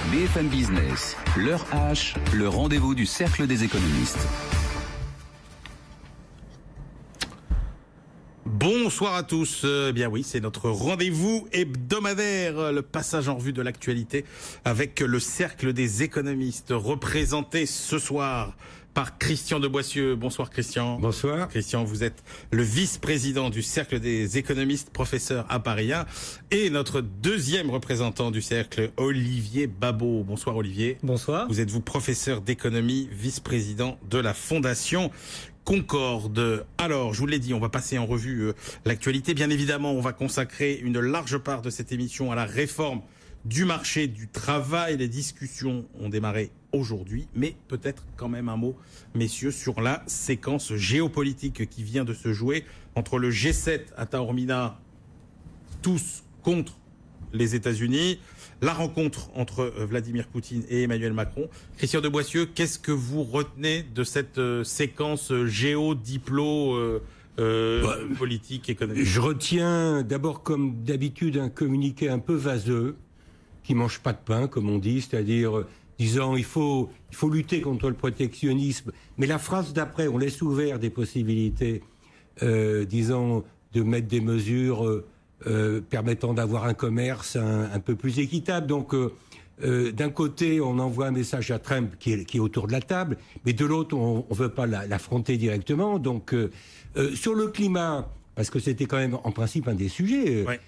BFM Business, l'heure H, le rendez-vous du Cercle des économistes. Bonsoir à tous. Eh bien oui, c'est notre rendez-vous hebdomadaire, le passage en revue de l'actualité avec le Cercle des économistes, représenté ce soir par Christian de Boissieu. Bonsoir Christian. Bonsoir. Christian, vous êtes le vice-président du Cercle des économistes, professeur à Paris 1, et notre deuxième représentant du Cercle, Olivier Babot. Bonsoir Olivier. Bonsoir. Vous êtes professeur d'économie, vice-président de la Fondation Concorde. Alors, je vous l'ai dit, on va passer en revue l'actualité. Bien évidemment, on va consacrer une large part de cette émission à la réforme du marché du travail. Les discussions ont démarré aujourd'hui, mais peut-être quand même un mot, messieurs, sur la séquence géopolitique qui vient de se jouer entre le G7 à Taormina, tous contre les États-Unis, la rencontre entre Vladimir Poutine et Emmanuel Macron. Christian de Boissieu, qu'est-ce que vous retenez de cette séquence géo-diplo politique, économique? Je retiens d'abord, comme d'habitude, un communiqué un peu vaseux, qui mange pas de pain, comme on dit, c'est-à-dire disant il faut lutter contre le protectionnisme. Mais la phrase d'après, on laisse ouvert des possibilités, disons, de mettre des mesures permettant d'avoir un commerce un peu plus équitable. Donc, d'un côté, on envoie un message à Trump qui est autour de la table, mais de l'autre, on veut pas l'affronter directement. Donc, sur le climat, parce que c'était quand même en principe un des sujets, ouais.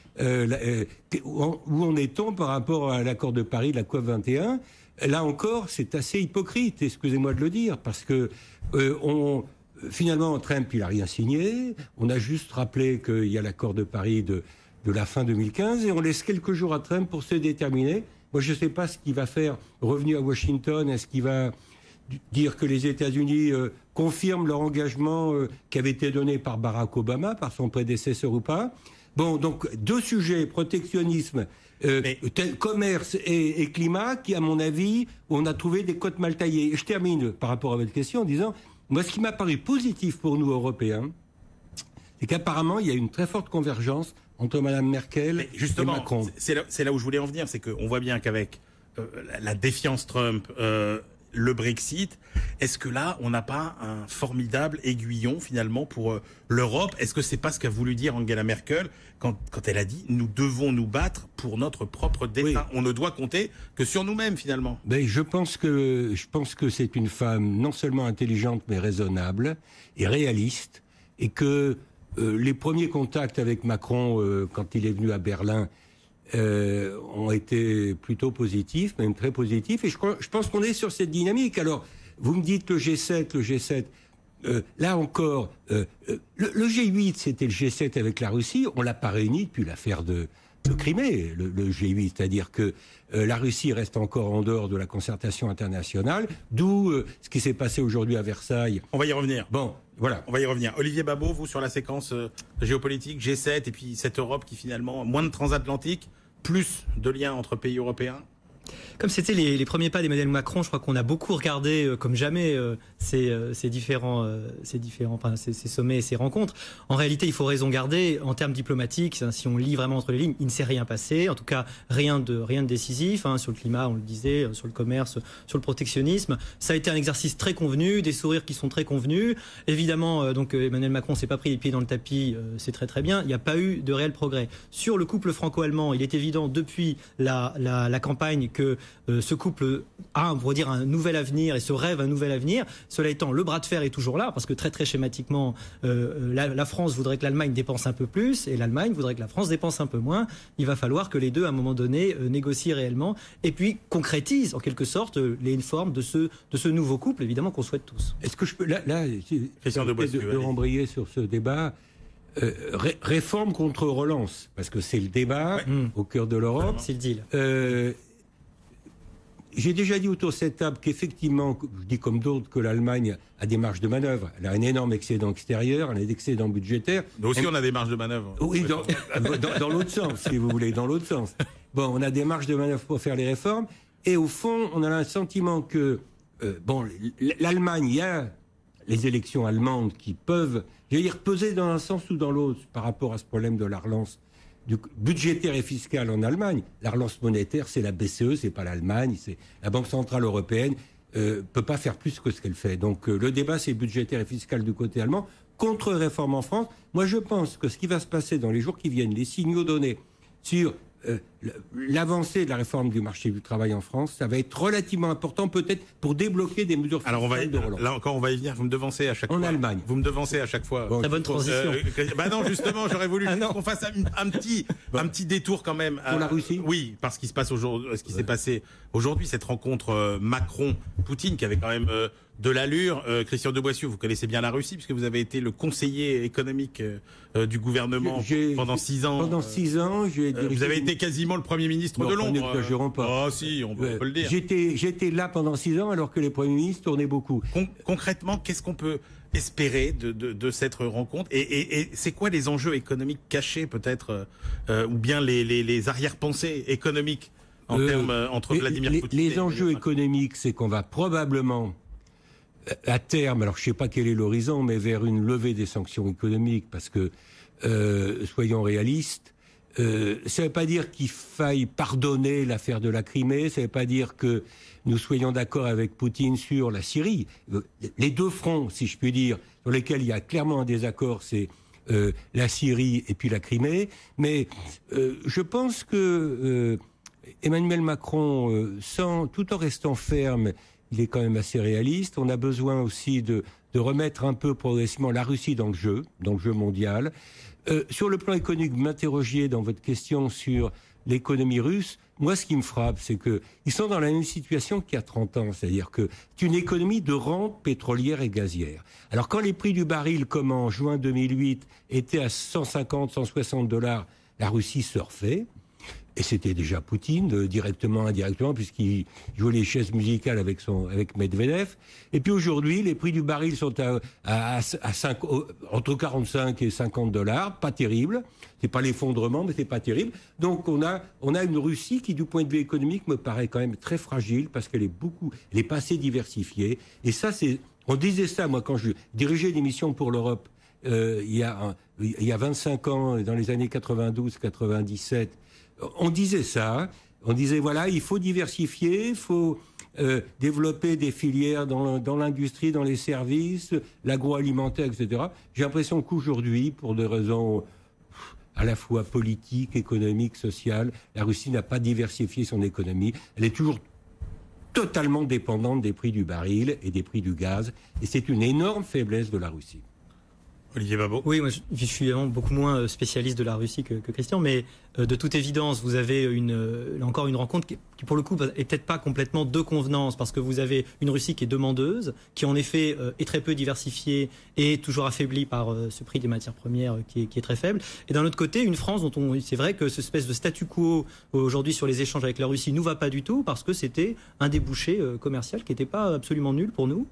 Où en est-on par rapport à l'accord de Paris, la COP 21 ? Là encore, c'est assez hypocrite, excusez-moi de le dire, parce que finalement, Trump, il a rien signé. On a juste rappelé qu'il y a l'accord de Paris de la fin 2015 et on laisse quelques jours à Trump pour se déterminer. Moi, je ne sais pas ce qu'il va faire revenu à Washington. Est-ce qu'il va dire que les États-Unis confirment leur engagement qui avait été donné par Barack Obama, par son prédécesseur ou pas? Bon, donc, deux sujets, protectionnisme, commerce et climat, qui, à mon avis, on a trouvé des cotes mal taillées. Et je termine par rapport à votre question en disant, moi, ce qui m'a paru positif pour nous, Européens, c'est qu'apparemment, il y a une très forte convergence entre Mme Merkel et Macron. C'est là où je voulais en venir, c'est qu'on voit bien qu'avec la défiance Trump, le Brexit, est-ce que là, on n'a pas un formidable aiguillon, finalement, pour l'Europe? Est-ce que c'est pas ce qu'a voulu dire Angela Merkel quand elle a dit « Nous devons nous battre pour notre propre destin ». Oui. On ne doit compter que sur nous-mêmes, finalement. Ben, je pense que c'est une femme non seulement intelligente, mais raisonnable et réaliste, et que les premiers contacts avec Macron, quand il est venu à Berlin, ont été plutôt positifs, même très positifs, et je pense qu'on est sur cette dynamique. Alors, vous me dites le G7, là encore, le G8, c'était le G7 avec la Russie, on l'a pas réuni depuis l'affaire de Crimée, le G8, c'est-à-dire que la Russie reste encore en dehors de la concertation internationale, d'où ce qui s'est passé aujourd'hui à Versailles. On va y revenir. Bon, voilà. On va y revenir. Olivier Babot, vous, sur la séquence géopolitique, G7, et puis cette Europe qui finalement, moins de transatlantique, plus de liens entre pays européens? Comme c'était les premiers pas d'Emmanuel Macron, je crois qu'on a beaucoup regardé comme jamais ces différents sommets et ces rencontres. En réalité, il faut raison garder en termes diplomatiques. Si on lit vraiment entre les lignes, il ne s'est rien passé. En tout cas, rien de décisif sur le climat, on le disait, sur le commerce, sur le protectionnisme. Ça a été un exercice très convenu, des sourires qui sont très convenus. Évidemment, donc Emmanuel Macron s'est pas pris les pieds dans le tapis, c'est très très bien. Il n'y a pas eu de réel progrès sur le couple franco-allemand. Il est évident depuis la campagne que ce couple a, on pourrait dire, un nouvel avenir et se rêve un nouvel avenir. Cela étant, le bras de fer est toujours là, parce que très très schématiquement, la France voudrait que l'Allemagne dépense un peu plus et l'Allemagne voudrait que la France dépense un peu moins. Il va falloir que les deux, à un moment donné, négocient réellement et puis concrétisent en quelque sorte les formes de ce nouveau couple, évidemment, qu'on souhaite tous. Est-ce que je peux de rembrayer sur ce débat? Réforme contre relance, parce que c'est le débat au cœur de l'Europe. C'est le deal. J'ai déjà dit autour de cette table qu'effectivement, je dis comme d'autres, que l'Allemagne a des marges de manœuvre. Elle a un énorme excédent extérieur, un excédent budgétaire. Nous aussi, on a des marges de manœuvre. Oui, dans l'autre sens, si vous voulez, dans l'autre sens. Bon, on a des marges de manœuvre pour faire les réformes. Et au fond, on a un sentiment que, l'Allemagne, il y a les élections allemandes qui peuvent, j'allais dire, peser dans un sens ou dans l'autre par rapport à ce problème de la relance budgétaire et fiscal en Allemagne. La relance monétaire, c'est la BCE, c'est pas l'Allemagne, c'est la Banque centrale européenne. Peut pas faire plus que ce qu'elle fait. Donc le débat, c'est budgétaire et fiscal du côté allemand. Contre-réforme en France. Moi, je pense que ce qui va se passer dans les jours qui viennent, les signaux donnés sur l'avancée de la réforme du marché du travail en France, ça va être relativement important peut-être pour débloquer des mesures fiscales de relance. Là encore, on va y venir. Vous me devancez à chaque fois. En Allemagne. Vous me devancez à chaque fois. Très bonne transition. Non, justement, j'aurais voulu qu'on fasse un petit détour quand même. Pour la Russie. Oui, parce qu'il se passe aujourd'hui, ce qui s'est passé aujourd'hui, cette rencontre Macron-Poutine qui avait quand même de l'allure. Christian de Boissieu, vous connaissez bien la Russie puisque vous avez été le conseiller économique du gouvernement pendant 6 ans. Pendant 6 ans, j'ai dirigé. Vous avez été quasiment le Premier ministre de Londres. N'exagérons pas. Oh si, on peut le dire. J'étais là pendant 6 ans alors que les premiers ministres tournaient beaucoup. Concrètement, qu'est-ce qu'on peut espérer de cette rencontre et c'est quoi les enjeux économiques cachés peut-être ou bien les arrière-pensées économiques en termes entre Vladimir Poutine les enjeux économiques, c'est qu'on va probablement à terme, alors je ne sais pas quel est l'horizon, mais vers une levée des sanctions économiques, parce que, soyons réalistes, ça ne veut pas dire qu'il faille pardonner l'affaire de la Crimée, ça ne veut pas dire que nous soyons d'accord avec Poutine sur la Syrie. Les deux fronts, si je puis dire, sur lesquels il y a clairement un désaccord, c'est la Syrie et puis la Crimée. Mais je pense que Emmanuel Macron, tout en restant ferme, il est quand même assez réaliste. On a besoin aussi de remettre un peu progressivement la Russie dans le jeu mondial. Sur le plan économique, vous m'interrogiez dans votre question sur l'économie russe. Moi, ce qui me frappe, c'est qu'ils sont dans la même situation qu'il y a 30 ans. C'est-à-dire que c'est une économie de rente pétrolière et gazière. Alors, quand les prix du baril, comme en juin 2008, étaient à 150, 160 $, la Russie surfait. Et c'était déjà Poutine, directement, indirectement, puisqu'il jouait les chaises musicales avec Medvedev. Et puis aujourd'hui, les prix du baril sont entre 45 et 50 $, pas terrible. C'est pas l'effondrement, mais c'est pas terrible. Donc on a une Russie qui, du point de vue économique, me paraît quand même très fragile, parce qu'elle est pas assez diversifiée. Et ça, on disait ça, moi, quand je dirigeais l'émission pour l'Europe, il y a 25 ans, dans les années 92-97, on disait ça, on disait voilà, il faut diversifier, il faut développer des filières dans l'industrie, dans les services, l'agroalimentaire, etc. J'ai l'impression qu'aujourd'hui, pour des raisons à la fois politiques, économiques, sociales, la Russie n'a pas diversifié son économie. Elle est toujours totalement dépendante des prix du baril et des prix du gaz. Et c'est une énorme faiblesse de la Russie. Olivier Babot. Oui, moi je suis beaucoup moins spécialiste de la Russie que Christian, mais de toute évidence, vous avez encore une rencontre qui pour le coup est peut-être pas complètement de convenance, parce que vous avez une Russie qui est demandeuse, qui en effet est très peu diversifiée et toujours affaiblie par ce prix des matières premières qui est très faible. Et d'un autre côté, une France dont c'est vrai que ce espèce de statu quo aujourd'hui sur les échanges avec la Russie nous va pas du tout, parce que c'était un débouché commercial qui n'était pas absolument nul pour nous,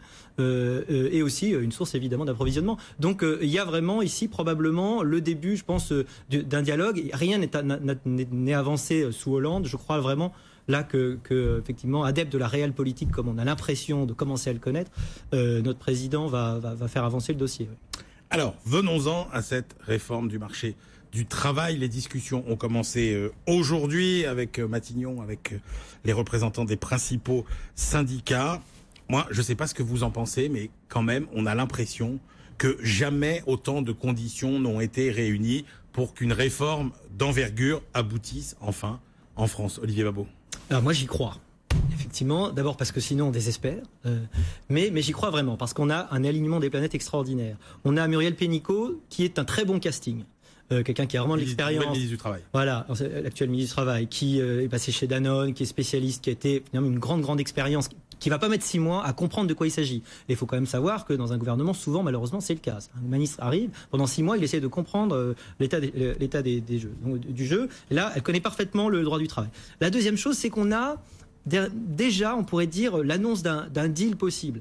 et aussi une source évidemment d'approvisionnement. Donc il y a vraiment ici probablement le début, je pense, d'un dialogue. Rien n'est avancé sous Hollande. Je crois vraiment là que effectivement, adepte de la réelle politique, comme on a l'impression de commencer à le connaître, notre président va faire avancer le dossier. Oui. Alors, venons-en à cette réforme du marché du travail. Les discussions ont commencé aujourd'hui avec Matignon, avec les représentants des principaux syndicats. Moi, je ne sais pas ce que vous en pensez, mais quand même, on a l'impression que jamais autant de conditions n'ont été réunies pour qu'une réforme d'envergure aboutisse enfin en France. Olivier Babot. Alors moi, j'y crois. Effectivement, d'abord parce que sinon on désespère, mais j'y crois vraiment, parce qu'on a un alignement des planètes extraordinaire. On a Muriel Pénicaud, qui est un très bon casting. Quelqu'un qui a vraiment de l'expérience. Ministre du Travail. Voilà, l'actuel ministre du Travail, qui est passé chez Danone, qui est spécialiste, qui a été finalement une grande expérience, qui va pas mettre 6 mois à comprendre de quoi il s'agit. Et il faut quand même savoir que dans un gouvernement, souvent, malheureusement, c'est le cas. Un ministre arrive, pendant 6 mois, il essaie de comprendre l'état des jeux, donc, du jeu. Et là, elle connaît parfaitement le droit du travail. La deuxième chose, c'est qu'on a déjà, on pourrait dire, l'annonce d'un deal possible.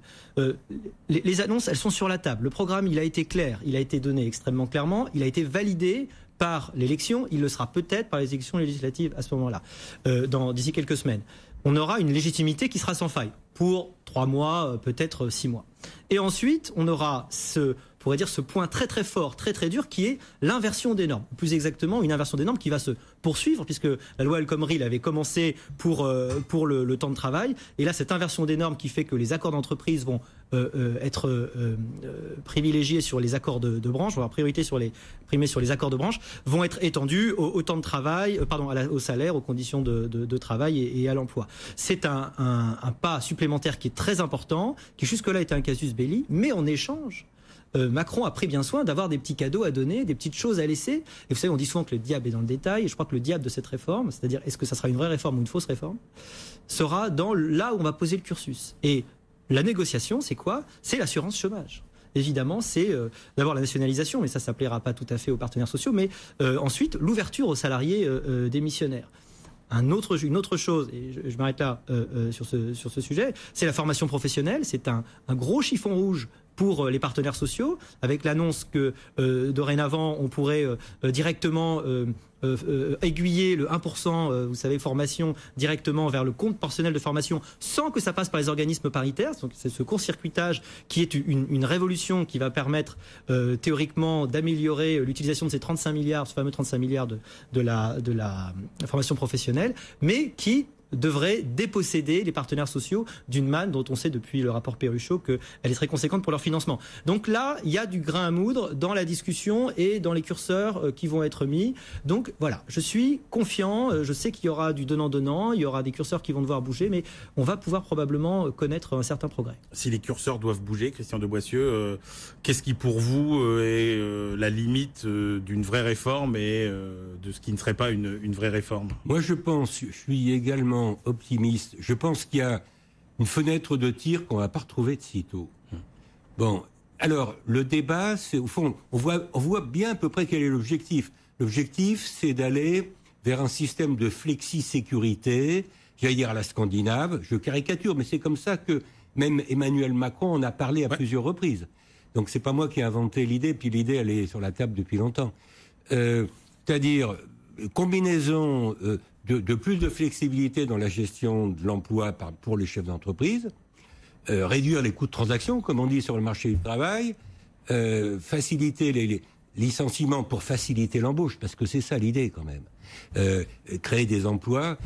Les annonces, elles sont sur la table. Le programme, il a été clair, il a été donné extrêmement clairement, il a été validé par l'élection, il le sera peut-être par les élections législatives à ce moment-là, d'ici quelques semaines. On aura une légitimité qui sera sans faille pour 3 mois, peut-être 6 mois. Et ensuite, on aura ce pourrait dire, ce point très très fort, très très dur, qui est l'inversion des normes. Plus exactement, une inversion des normes qui va se poursuivre, puisque la loi El Khomri l'avait commencé pour le temps de travail. Et là, cette inversion des normes qui fait que les accords d'entreprise vont être privilégiés sur les accords de branche, vont avoir priorité primée sur les accords de branche, vont être étendus au temps de travail, au salaire, aux conditions de travail et à l'emploi. C'est un pas supplémentaire qui est très important, qui jusque-là était un casus belli, mais en échange, Macron a pris bien soin d'avoir des petits cadeaux à donner, des petites choses à laisser. Et vous savez, on dit souvent que le diable est dans le détail. Et je crois que le diable de cette réforme, c'est-à-dire est-ce que ça sera une vraie réforme ou une fausse réforme, sera là où on va poser le cursus. Et la négociation, c'est quoi? C'est l'assurance chômage. Évidemment, c'est d'abord la nationalisation, mais ça plaira pas tout à fait aux partenaires sociaux, mais ensuite l'ouverture aux salariés démissionnaires. Une autre chose, et je m'arrête là sur ce sujet, c'est la formation professionnelle. C'est un gros chiffon rouge pour les partenaires sociaux, avec l'annonce que dorénavant on pourrait directement aiguiller le 1%, vous savez, formation directement vers le compte personnel de formation, sans que ça passe par les organismes paritaires. Donc c'est ce court-circuitage qui est une révolution qui va permettre théoriquement d'améliorer l'utilisation de ces 35 milliards, ce fameux 35 milliards de la formation professionnelle, mais qui devrait déposséder les partenaires sociaux d'une manne dont on sait depuis le rapport Perruchot qu'elle est très conséquente pour leur financement. Donc là, il y a du grain à moudre dans la discussion et dans les curseurs qui vont être mis. Donc voilà, je suis confiant, je sais qu'il y aura du donnant-donnant, il y aura des curseurs qui vont devoir bouger, mais on va pouvoir probablement connaître un certain progrès. Si les curseurs doivent bouger, Christian de Boissieu, qu'est-ce qui pour vous est la limite d'une vraie réforme et de ce qui ne serait pas une vraie réforme? Moi je suis également optimiste. Je pense qu'il y a une fenêtre de tir qu'on ne va pas retrouver de sitôt. Bon, alors le débat, c'est au fond, on voit bien à peu près quel est l'objectif. L'objectif, c'est d'aller vers un système de flexi-sécurité, j'allais dire à la Scandinave, je caricature, mais c'est comme ça que même Emmanuel Macron en a parlé à plusieurs reprises. Donc c'est pas moi qui ai inventé l'idée, puis l'idée elle est sur la table depuis longtemps. C'est-à-dire combinaison de plus de flexibilité dans la gestion de l'emploi pour les chefs d'entreprise, réduire les coûts de transaction, comme on dit sur le marché du travail, faciliter les licenciements pour faciliter l'embauche, parce que c'est ça l'idée quand même, créer des emplois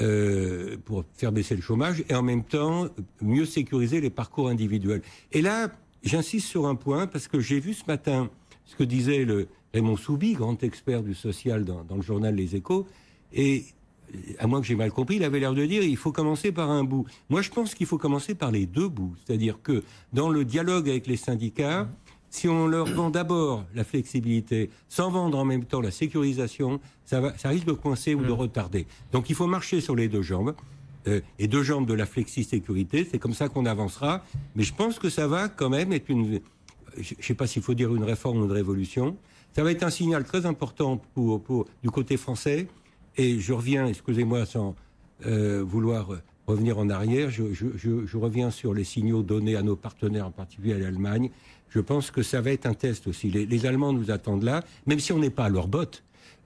pour faire baisser le chômage et en même temps mieux sécuriser les parcours individuels. Et là, j'insiste sur un point, parce que j'ai vu ce matin ce que disait Raymond Soubi, grand expert du social dans le journal Les Échos, et à moins que j'ai mal compris, il avait l'air de dire il faut commencer par un bout. Moi, je pense qu'il faut commencer par les deux bouts. C'est-à-dire que dans le dialogue avec les syndicats, si on leur vend d'abord la flexibilité, sans vendre en même temps la sécurisation, ça risque de coincer ou de retarder. Donc il faut marcher sur les deux jambes, et deux jambes de la flexi-sécurité. C'est comme ça qu'on avancera. Mais je pense que ça va quand même être je ne sais pas s'il faut dire une réforme ou une révolution. Ça va être un signal très important du côté français. Et je reviens, excusez-moi, sans vouloir revenir en arrière, je reviens sur les signaux donnés à nos partenaires, en particulier à l'Allemagne. Je pense que ça va être un test aussi. Les Allemands nous attendent là, même si on n'est pas à leur botte.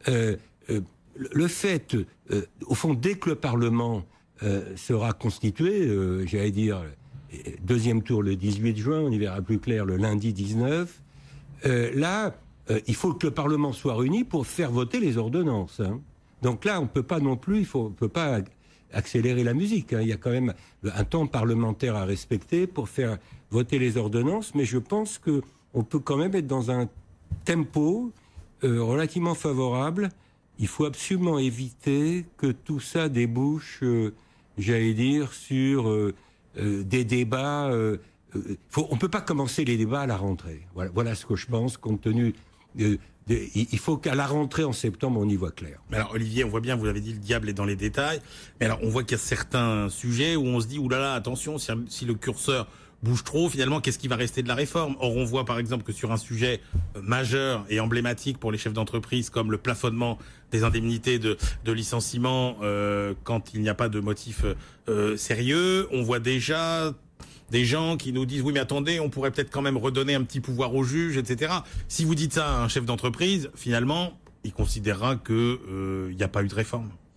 Le fait, au fond, dès que le Parlement sera constitué, j'allais dire, deuxième tour le 18 juin, on y verra plus clair le lundi 19, là, il faut que le Parlement soit réuni pour faire voter les ordonnances, hein. Donc là, on peut pas non plus, on peut pas accélérer la musique, hein. Il y a quand même un temps parlementaire à respecter pour faire voter les ordonnances, mais je pense que on peut quand même être dans un tempo relativement favorable. Il faut absolument éviter que tout ça débouche, j'allais dire, sur des débats. On peut pas commencer les débats à la rentrée. Voilà ce que je pense, compte tenu il faut qu'à la rentrée en septembre, on y voit clair. Mais alors, Olivier, on voit bien, vous l'avez dit, le diable est dans les détails. Mais alors, on voit qu'il y a certains sujets où on se dit, oulala, attention, si le curseur bouge trop, finalement, qu'est-ce qui va rester de la réforme? Or, on voit par exemple que sur un sujet majeur et emblématique pour les chefs d'entreprise, comme le plafonnement des indemnités de licenciement quand il n'y a pas de motif sérieux, on voit déjà des gens qui nous disent oui mais attendez, on pourrait peut-être quand même redonner un petit pouvoir aux juges, etc. Si vous dites ça à un chef d'entreprise, finalement, il considérera que il n'y a pas eu de réforme.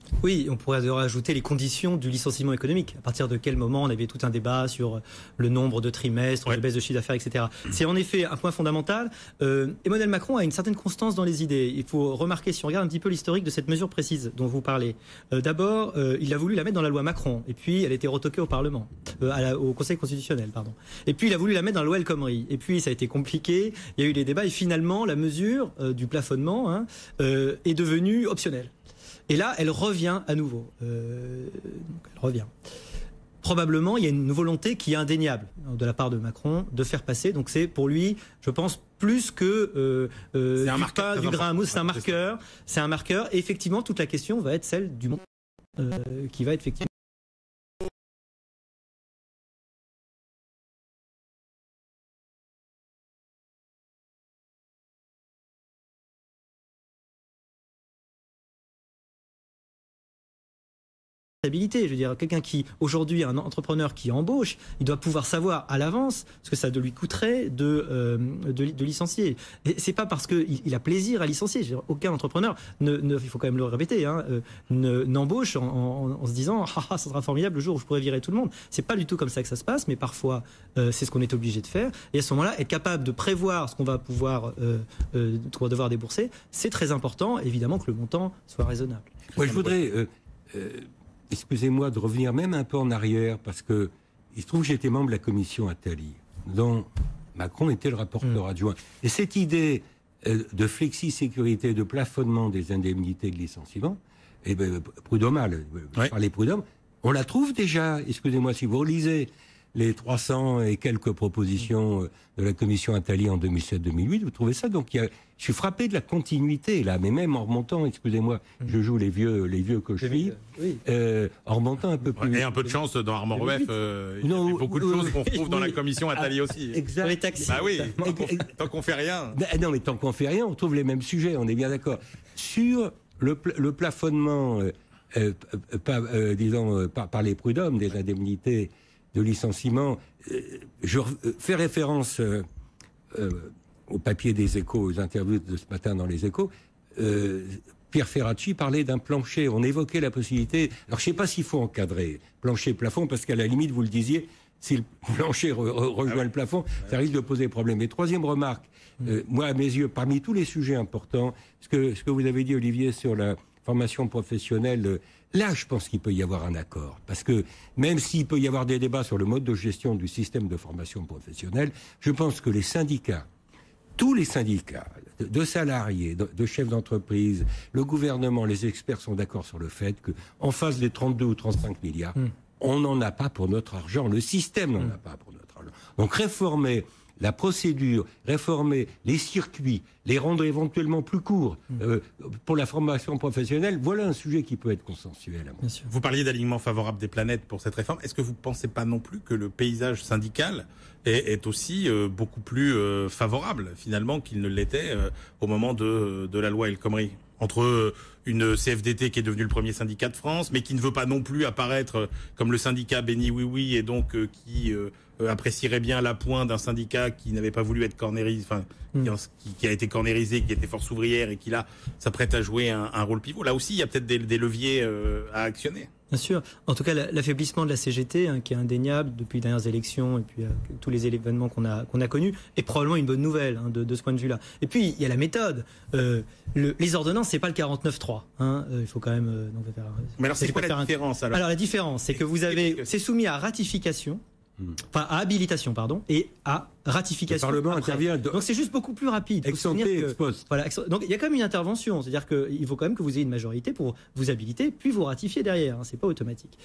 Oui, on pourrait rajouter les conditions du licenciement économique. À partir de quel moment on avait tout un débat sur le nombre de trimestres, de baisse de chiffre d'affaires, etc. C'est en effet un point fondamental. Emmanuel Macron a une certaine constance dans les idées. Il faut remarquer, si on regarde un petit peu l'historique de cette mesure précise dont vous parlez. D'abord, il a voulu la mettre dans la loi Macron, et puis elle a été retoquée au Parlement, au Conseil constitutionnel, pardon. Et puis il a voulu la mettre dans la loi El Khomri. Et puis ça a été compliqué. Il y a eu des débats, et finalement la mesure du plafonnement est devenue optionnelle. Et là, elle revient à nouveau. Elle revient. Probablement, il y a une volonté qui est indéniable de la part de Macron de faire passer. Donc c'est pour lui, je pense, plus que du grain à mousse. C'est un marqueur. C'est un marqueur. Et effectivement, toute la question va être celle du monde qui va être effectivement. Je veux dire, quelqu'un qui, aujourd'hui, un entrepreneur qui embauche, il doit pouvoir savoir à l'avance ce que ça lui coûterait de licencier. Et c'est pas parce qu'il a plaisir à licencier. Je veux dire, aucun entrepreneur, il faut quand même le répéter, n'embauche en se disant « Ah, ça sera formidable le jour où je pourrai virer tout le monde ». C'est pas du tout comme ça que ça se passe, mais parfois, c'est ce qu'on est obligé de faire. Et à ce moment-là, être capable de prévoir ce qu'on va pouvoir devoir débourser, c'est très important, évidemment, que le montant soit raisonnable. Moi, je voudrais... excusez-moi de revenir même un peu en arrière, parce que il se trouve que j'étais membre de la commission Attali, dont Macron était le rapporteur adjoint. Et cette idée de flexi-sécurité, de plafonnement des indemnités de licenciement, prud'homal, parler prud'homme, on la trouve déjà. Excusez-moi, si vous relisez les 300 et quelques propositions de la commission Attali en 2007-2008, vous trouvez ça. Donc je suis frappé de la continuité là, mais même en remontant, excusez-moi, je joue les vieux que je suis, en remontant un peu plus. Et un peu de chance dans Armand Rueff, il y a beaucoup de choses qu'on retrouve dans la commission Attali aussi. Exact. Bah oui, tant qu'on fait rien. Non, mais tant qu'on fait rien, on trouve les mêmes sujets, on est bien d'accord. Sur le plafonnement, par les prud'hommes des indemnités de licenciement, je fais référence au papier des Échos, aux interviews de ce matin dans les Échos. Pierre Ferracci parlait d'un plancher. On évoquait la possibilité. Alors, je ne sais pas s'il faut encadrer plancher-plafond, parce qu'à la limite, vous le disiez, si le plancher rejoint le plafond, ça risque de poser problème. Et troisième remarque, moi, à mes yeux, parmi tous les sujets importants, ce que vous avez dit, Olivier, sur la formation professionnelle, là, je pense qu'il peut y avoir un accord. Parce que même s'il peut y avoir des débats sur le mode de gestion du système de formation professionnelle, je pense que les syndicats, tous les syndicats de salariés, de chefs d'entreprise, le gouvernement, les experts sont d'accord sur le fait qu'en face des 32 ou 35 milliards, on n'en a pas pour notre argent. Le système n'en a pas pour notre argent. Donc réformer la procédure, réformer les circuits, les rendre éventuellement plus courts pour la formation professionnelle, voilà un sujet qui peut être consensuel. Bien sûr. Vous parliez d'alignement favorable des planètes pour cette réforme. Est-ce que vous ne pensez pas non plus que le paysage syndical est aussi beaucoup plus favorable, finalement, qu'il ne l'était au moment de la loi El Khomri ? Entre une CFDT qui est devenue le premier syndicat de France, mais qui ne veut pas non plus apparaître comme le syndicat béni oui et donc qui apprécierait bien l'appoint d'un syndicat qui n'avait pas voulu être cornérisé, enfin qui a été cornérisé, qui était force ouvrière et qui là s'apprête à jouer un rôle pivot. Là aussi, il y a peut-être des leviers à actionner. Bien sûr. En tout cas, l'affaiblissement de la CGT, qui est indéniable depuis les dernières élections et puis tous les événements qu'on a connus, est probablement une bonne nouvelle de ce point de vue-là. Et puis, il y a la méthode. Les ordonnances, c'est pas le 49.3. Il faut quand même... Mais alors, c'est quoi la différence alors ? Alors, la différence, c'est que c'est soumis à ratification, enfin à habilitation, pardon, et à ratification. Le Parlement intervient. Donc c'est juste beaucoup plus rapide. Ex ante, ex post. Voilà. Donc il y a quand même une intervention, c'est-à-dire qu'il faut quand même que vous ayez une majorité pour vous habiliter, puis vous ratifier derrière. C'est pas automatique.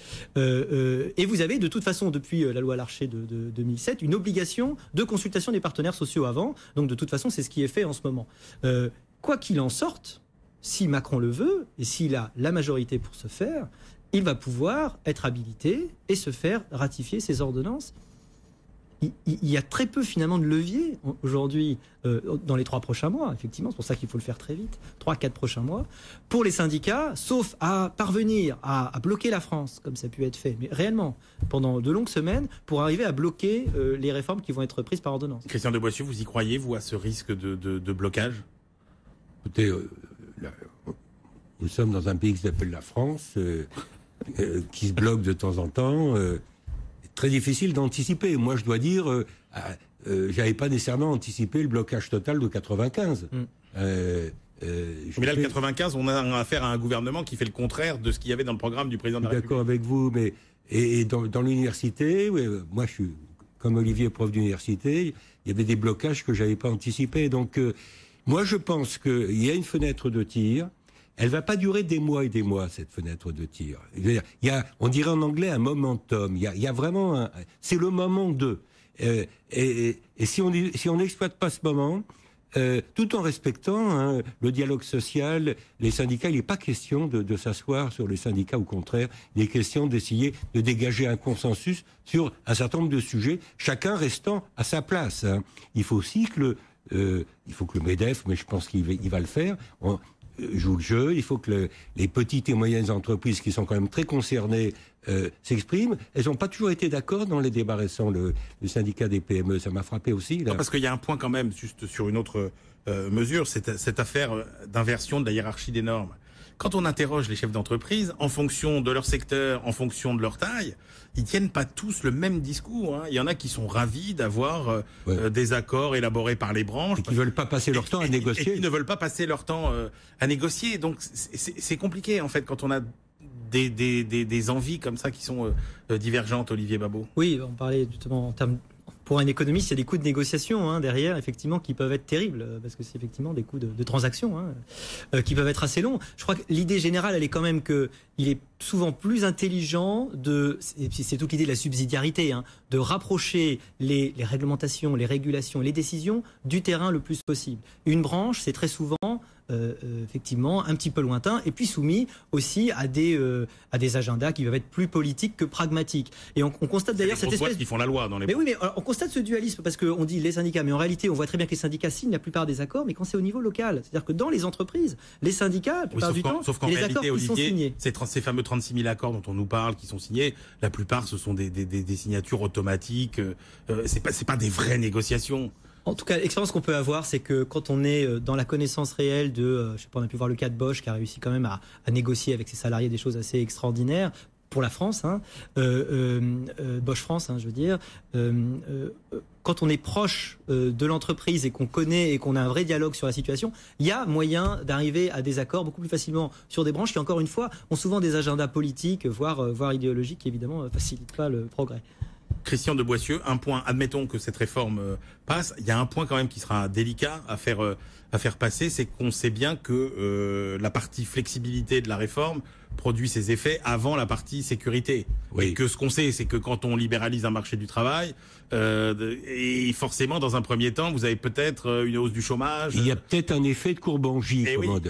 Et vous avez de toute façon depuis la loi Larcher de 2007 une obligation de consultation des partenaires sociaux avant. Donc de toute façon c'est ce qui est fait en ce moment. Quoi qu'il en sorte, si Macron le veut et s'il a la majorité pour ce faire, il va pouvoir être habilité et se faire ratifier ces ordonnances. Il y a très peu finalement de leviers aujourd'hui dans les 3 prochains mois, effectivement, c'est pour ça qu'il faut le faire très vite, 3-4 prochains mois, pour les syndicats, sauf à parvenir à bloquer la France, comme ça a pu être fait, mais réellement, pendant de longues semaines, pour arriver à bloquer les réformes qui vont être prises par ordonnance. Christian de Boissieu, vous y croyez, vous, à ce risque de blocage ? Écoutez, nous sommes dans un pays qui s'appelle la France, qui se bloque de temps en temps. Très difficile d'anticiper. Moi, je dois dire, j'avais pas nécessairement anticipé le blocage total de 95. Mais là, le 95, on a affaire à un gouvernement qui fait le contraire de ce qu'il y avait dans le programme du président de la République. D'accord avec vous, mais et dans l'université, moi, je suis comme Olivier, prof d'université, il y avait des blocages que j'avais pas anticipés. Donc, moi, je pense qu'il y a une fenêtre de tir. Elle va pas durer des mois et des mois, cette fenêtre de tir. Il y a, on dirait en anglais, un momentum. Il y a vraiment c'est le moment de. Et si on n'exploite pas ce moment, tout en respectant le dialogue social, les syndicats, il n'est pas question de s'asseoir sur les syndicats, au contraire, il est question d'essayer de dégager un consensus sur un certain nombre de sujets, chacun restant à sa place. Il faut aussi que le MEDEF, mais je pense qu'il va le faire, joue le jeu. Il faut que les petites et moyennes entreprises qui sont quand même très concernées s'expriment. Elles n'ont pas toujours été d'accord dans les débats récents. Le syndicat des PME, ça m'a frappé aussi. Là. Non, parce qu'il y a un point quand même, juste sur une autre mesure, cette affaire d'inversion de la hiérarchie des normes. Quand on interroge les chefs d'entreprise, en fonction de leur secteur, en fonction de leur taille, ils tiennent pas tous le même discours. Il y en a qui sont ravis d'avoir des accords élaborés par les branches. Et qui veulent pas passer leur temps à négocier. Et qui ne veulent pas passer leur temps à négocier. Donc c'est compliqué en fait quand on a des envies comme ça qui sont divergentes, Olivier Babot. Oui, on parlait justement en termes... Pour un économiste, il y a des coûts de négociation derrière, effectivement, qui peuvent être terribles, parce que c'est effectivement des coûts de transaction qui peuvent être assez longs. Je crois que l'idée générale, elle est quand même que il est souvent plus intelligent et puis c'est toute l'idée de la subsidiarité, de rapprocher les réglementations, les régulations, les décisions du terrain le plus possible. Une branche, c'est très souvent effectivement un petit peu lointain et puis soumis aussi à des agendas qui peuvent être plus politiques que pragmatiques. Et on constate d'ailleurs cette espèce qui font la loi dans les. Mais oui, mais alors, on constate ce dualisme parce qu'on dit les syndicats, mais en réalité on voit très bien que les syndicats signent la plupart des accords, mais quand c'est au niveau local, c'est-à-dire que dans les entreprises, les syndicats, la plupart du temps, les accords qui sont signés. Ces fameux 36 000 accords dont on nous parle, qui sont signés, la plupart ce sont des signatures automatiques. C'est pas des vraies négociations. En tout cas, l'expérience qu'on peut avoir, c'est que quand on est dans la connaissance réelle de, je sais pas, on a pu voir le cas de Bosch qui a réussi quand même à négocier avec ses salariés des choses assez extraordinaires pour la France, Bosch France, je veux dire. Quand on est proche de l'entreprise et qu'on connaît et qu'on a un vrai dialogue sur la situation, il y a moyen d'arriver à des accords beaucoup plus facilement sur des branches qui, encore une fois, ont souvent des agendas politiques, voire idéologiques, qui évidemment facilitent pas le progrès. Christian de Boissieu, un point, admettons que cette réforme passe, il y a un point quand même qui sera délicat à faire passer, c'est qu'on sait bien que la partie flexibilité de la réforme produit ses effets avant la partie sécurité. Oui. Et que ce qu'on sait, c'est que quand on libéralise un marché du travail, et forcément, dans un premier temps, vous avez peut-être une hausse du chômage. Il y a peut-être un effet de courbe en J.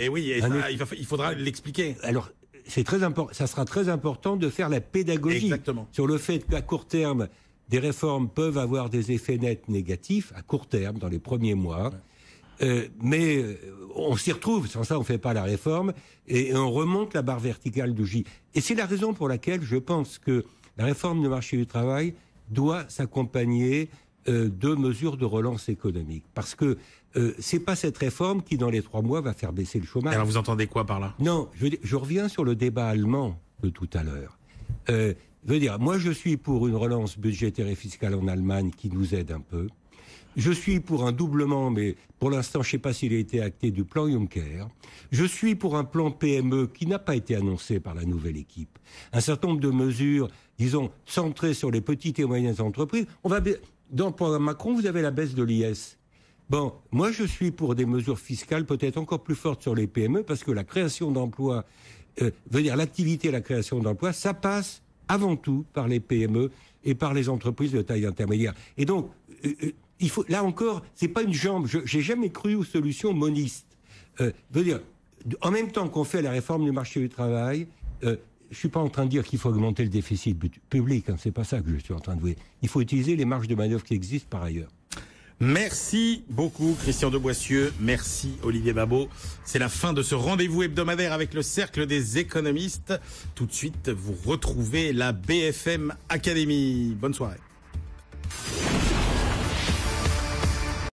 Il faudra l'expliquer. Alors, c'est très important. Ça sera très important de faire la pédagogie. Exactement. Sur le fait qu'à court terme, des réformes peuvent avoir des effets nets négatifs à court terme, dans les premiers mois. Mais on s'y retrouve. Sans ça, on ne fait pas la réforme et on remonte la barre verticale du J. Et c'est la raison pour laquelle je pense que la réforme du marché du travail doit s'accompagner de mesures de relance économique, parce que c'est pas cette réforme qui, dans les 3 mois, va faire baisser le chômage. Alors vous entendez quoi par là ? Non, je reviens sur le débat allemand de tout à l'heure. Moi, je suis pour une relance budgétaire et fiscale en Allemagne qui nous aide un peu. Je suis pour un doublement, mais pour l'instant, je ne sais pas s'il a été acté, du plan Juncker. Je suis pour un plan PME qui n'a pas été annoncé par la nouvelle équipe. Un certain nombre de mesures, disons, centrées sur les petites et moyennes entreprises. Dans le programme Macron, vous avez la baisse de l'IS. Bon, moi, je suis pour des mesures fiscales peut-être encore plus fortes sur les PME, parce que la création d'emplois, l'activité et la création d'emplois, ça passe avant tout par les PME et par les entreprises de taille intermédiaire. Et donc, il faut, là encore, c'est pas une jambe. J'ai jamais cru aux solutions monistes. En même temps qu'on fait la réforme du marché du travail, je suis pas en train de dire qu'il faut augmenter le déficit public. C'est pas ça que je suis en train de dire. Il faut utiliser les marges de manœuvre qui existent par ailleurs. Merci beaucoup Christian de Boissieu, merci Olivier Babot. C'est la fin de ce rendez-vous hebdomadaire avec le Cercle des économistes. Tout de suite, vous retrouvez la BFM Academy. Bonne soirée.